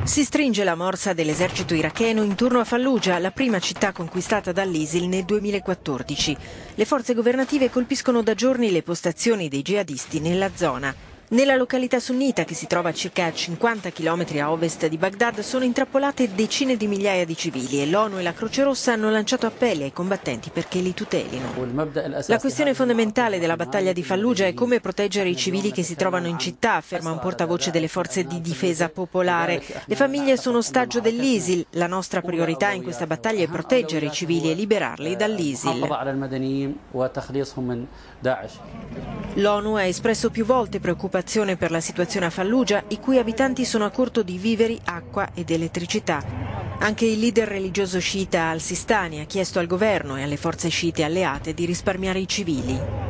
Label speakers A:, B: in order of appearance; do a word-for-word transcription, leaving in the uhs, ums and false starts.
A: Si stringe la morsa dell'esercito iracheno intorno a Fallujah, la prima città conquistata dall'ISIL nel duemilaquattordici. Le forze governative colpiscono da giorni le postazioni dei jihadisti nella zona. Nella località sunnita, che si trova a circa cinquanta chilometri a ovest di Baghdad, sono intrappolate decine di migliaia di civili e l'ONU e la Croce Rossa hanno lanciato appelli ai combattenti perché li tutelino. La questione fondamentale della battaglia di Fallujah è come proteggere i civili che si trovano in città, afferma un portavoce delle forze di difesa popolare. Le famiglie sono ostaggio dell'ISIL. La nostra priorità in questa battaglia è proteggere i civili e liberarli dall'ISIL. L'ONU ha espresso più volte preoccupazione per la situazione a Fallujah, i cui abitanti sono a corto di viveri, acqua ed elettricità. Anche il leader religioso sciita al-Sistani ha chiesto al governo e alle forze sciite alleate di risparmiare i civili.